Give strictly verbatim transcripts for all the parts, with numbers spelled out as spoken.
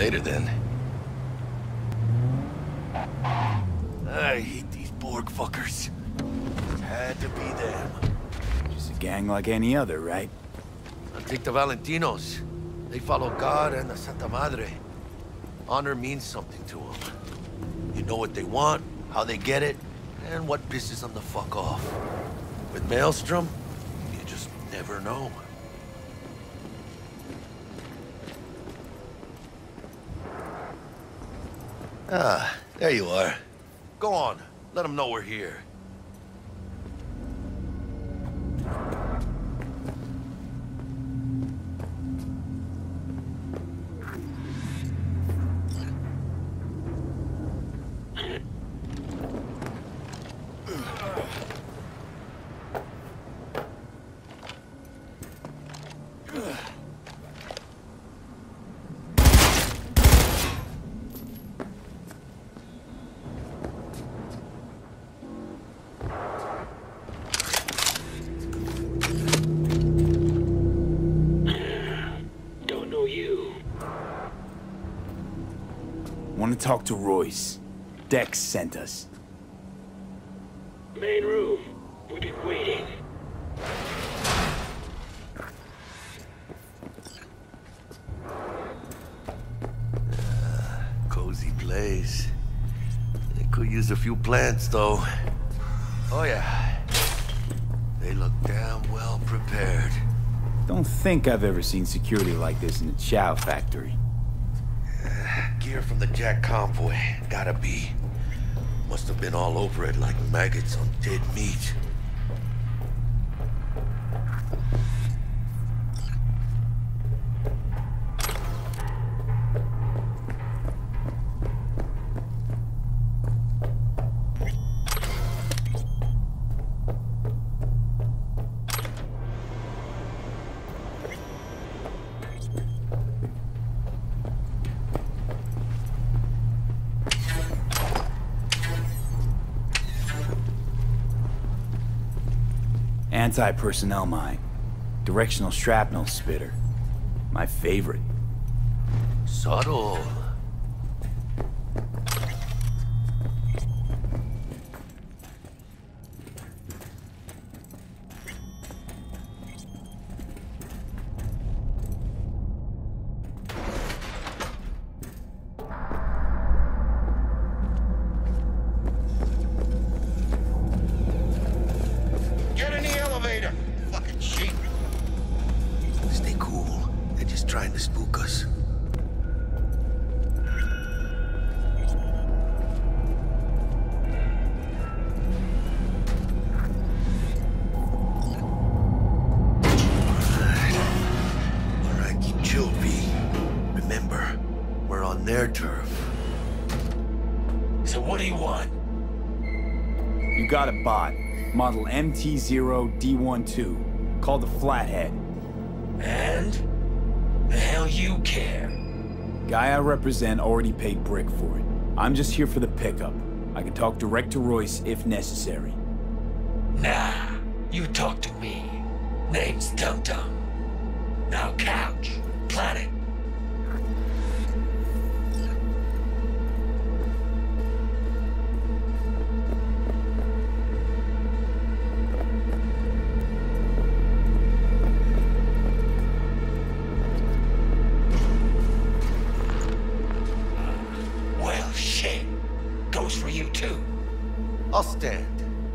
Later, then. I hate these Borg fuckers. Had to be them. Just a gang like any other, right? I'll take the Valentinos. They follow God and the Santa Madre. Honor means something to them. You know what they want, how they get it, and what pisses them the fuck off. With Maelstrom, you just never know. Ah, there you are. Go on, let them know we're here. Want to talk to Royce. Dex sent us. Main room. We've been waiting. Uh, cozy place. They could use a few plants, though. Oh, yeah. They look damn well prepared. Don't think I've ever seen security like this in a chow factory. Gear from the Jack convoy. Gotta be. Must have been all over it like maggots on dead meat. Anti-personnel mine. Directional shrapnel spitter. My favorite. Subtle. Trying to spook us. Alright, keep chill, V. Remember, we're on their turf. So what do you want? You got a bot. Model M T zero D twelve. Called the Flathead. And? The hell you care? Guy I represent already paid Brick for it. I'm just here for the pickup. I can talk direct to Royce if necessary. Nah, you talk to me. Name's Dum Dum. Now couch, planet. For you too. I'll stand.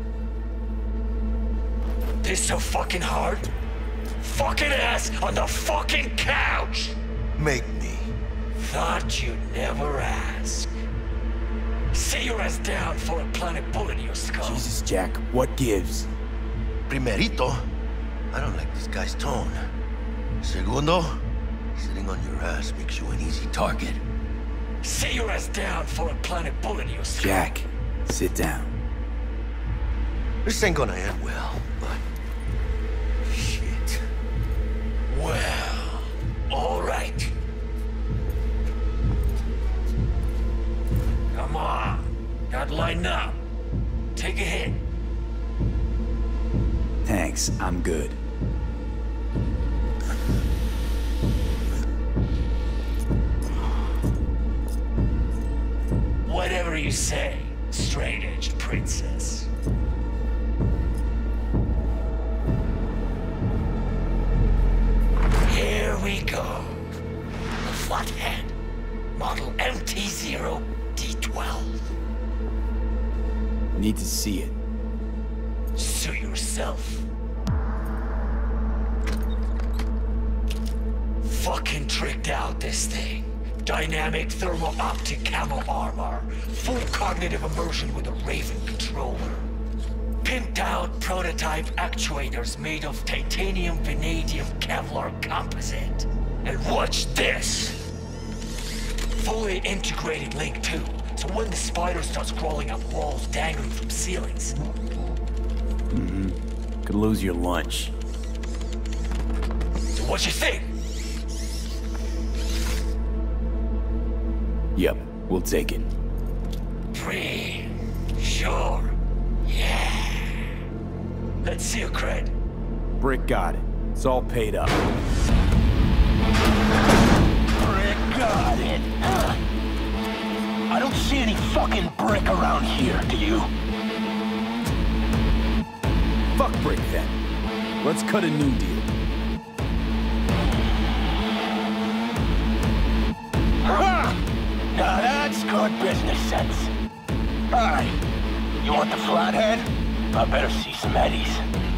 This so fucking hard? Fucking ass on the fucking couch! Make me. Thought you'd never ask. Sit your ass down for a planet bullet in your skull. Jesus, Jack, what gives? Primerito, I don't like this guy's tone. Segundo, sitting on your ass makes you an easy target. Sit your ass down for a planet bullet in your skull. Jack, sit down. This ain't gonna end well, but... shit. Well, all right. Come on. Gotta line up. Take a hit. Thanks, I'm good. you say, straight-edged princess? Here we go. The Flathead, model M T zero D twelve. Need to see it. Suit yourself. Fucking tricked out this thing. Dynamic thermal optic camo armor. Full cognitive immersion with a Raven controller. Pimped out prototype actuators made of titanium vanadium Kevlar composite. And watch this! Fully integrated Link two, so when the spider starts crawling up walls dangling from ceilings. Mm-hmm. Could lose your lunch. So what you think? Yep, we'll take it. Free. Sure. Yeah. Let's see your cred. Brick got it. It's all paid up. Brick got it. Huh. I don't see any fucking brick around here, do you? Fuck Brick then. Let's cut a new deal. Huh. Now that's good business sense. Alright. You want the Flathead? I better see some eddies.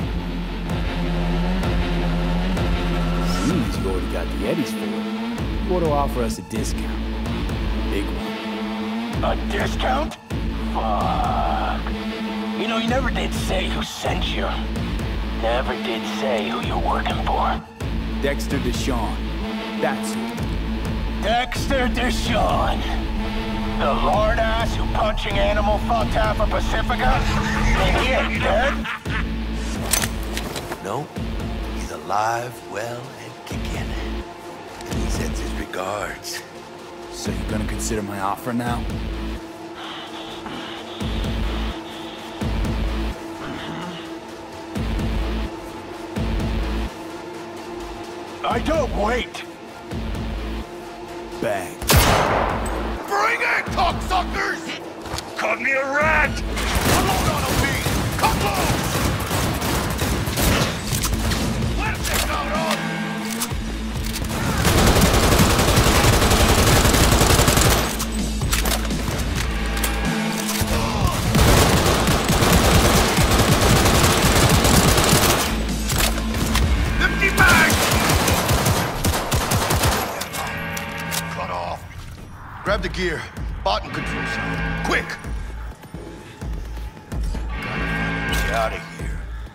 Seems you already got the eddies for it. You ought to offer us a discount. Big one. A discount? Fuck. You know, you never did say who sent you. Never did say who you're working for. Dexter DeShawn. That's who. Dexter DeShawn. The lord-ass who punching animal fucked half of Pacifica? And he ain't dead? No, he's alive, well, and kicking. And he sends his regards. So you're gonna consider my offer now? I don't wait. Bang. Bring it, cocksuckers! Caught me a rat! Unload on him, B! Come close! Fuerte, cabrón! Empty bag! Cut off. Grab the gear. Button control sound. Quick! Gotta find a way out of here.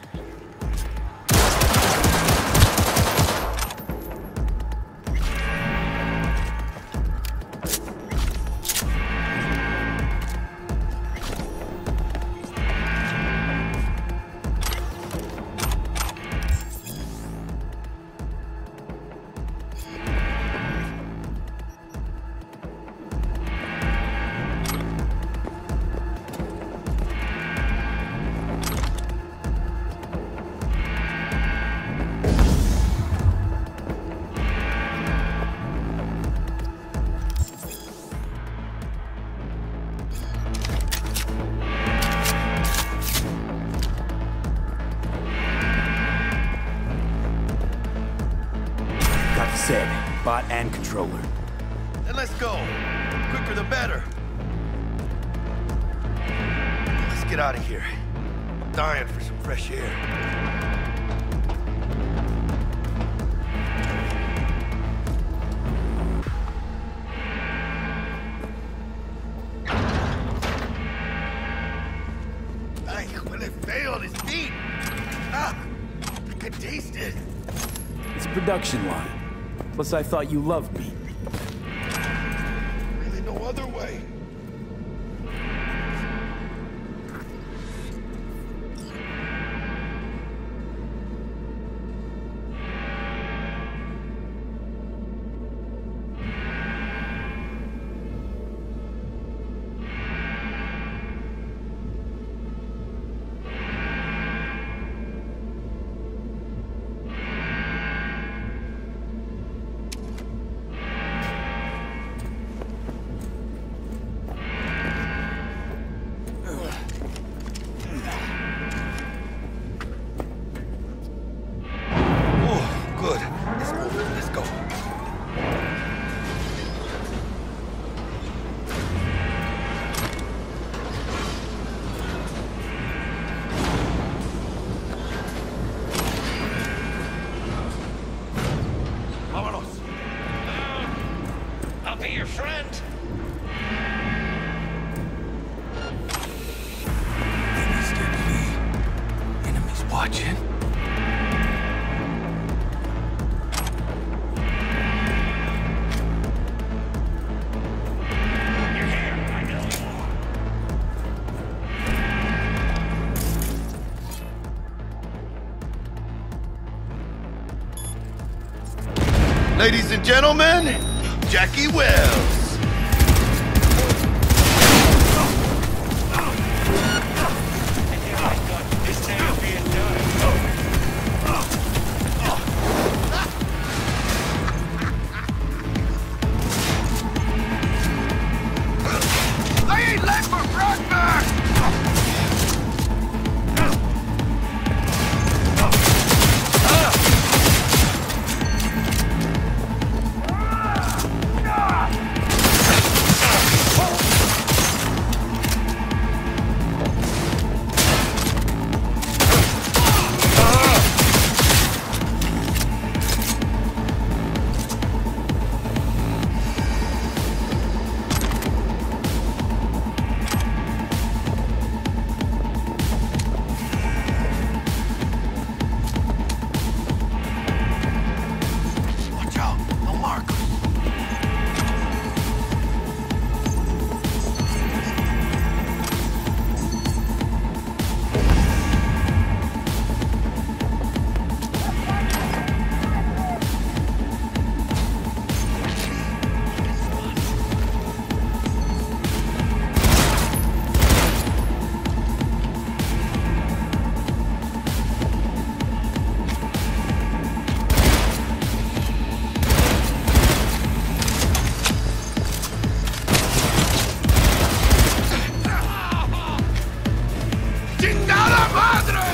Said, bot and controller. Then let's go. Quicker the better. Let's get out of here. I'm dying for some fresh air. Ay, huele feo, this meat. Ah, I can taste it. It's a production line. Plus, I thought you loved me. Really no other way. go. Vámonos. I'll be your friend. Enemies watching. You're here. I know you are. Ladies and gentlemen, Jackie Wells. This day will be done. I ain't left for Frostburn! Watch out, no markers. ¡Chingada madre!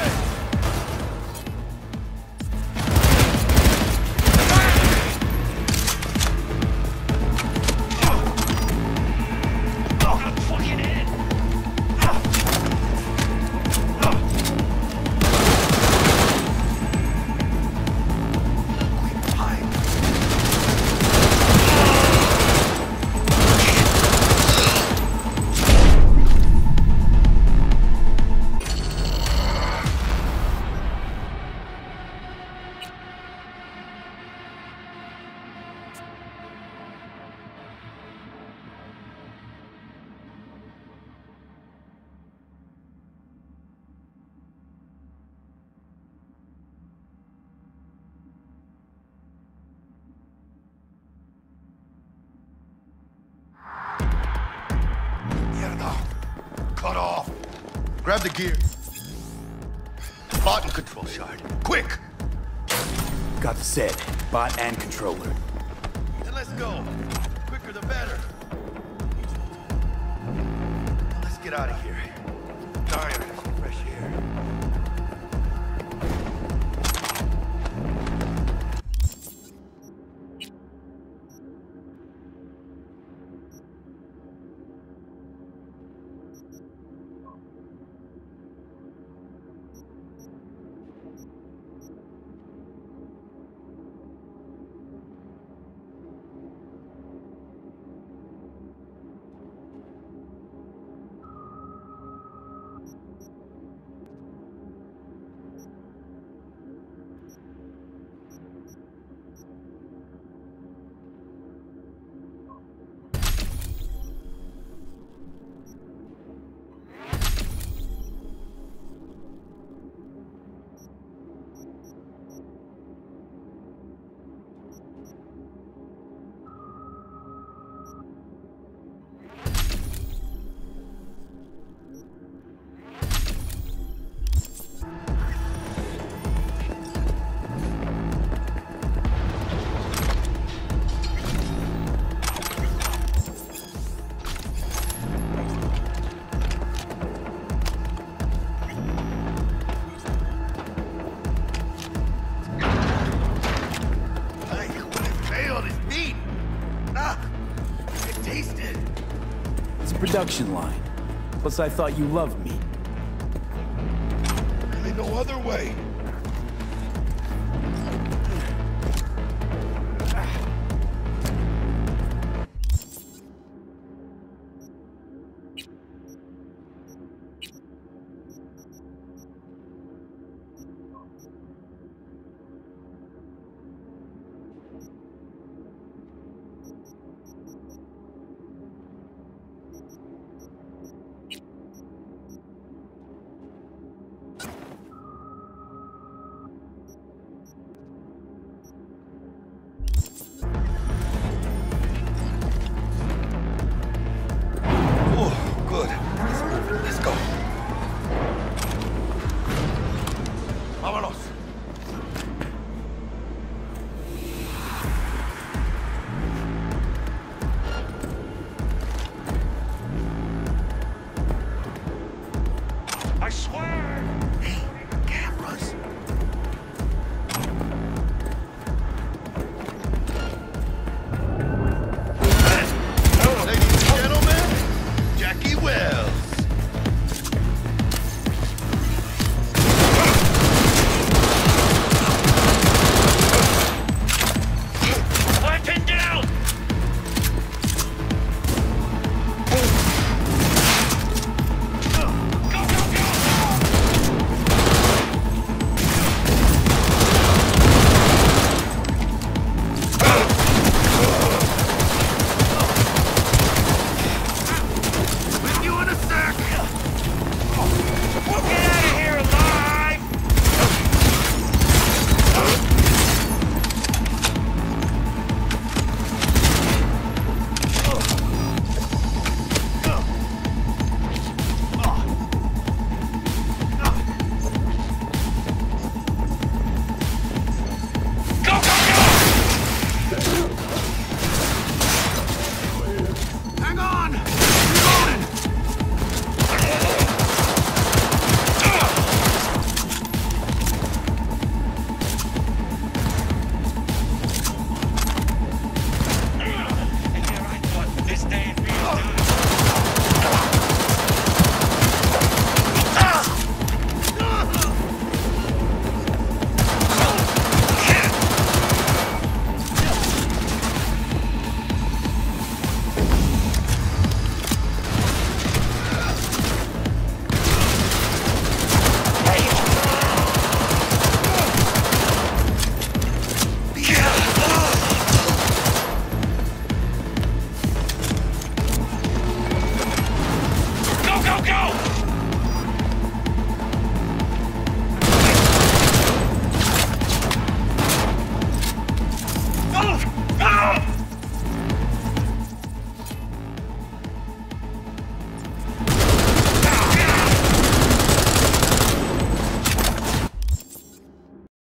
I'm fucking in. Mierda. Cut off. Grab the gear. Bot and control shard. Quick! Got the set. Bot and controller. Then let's go. Quicker the better. Let's get out of here. Tired of some fresh air. production line. Plus, I thought you loved me. Really no other way. Go, go!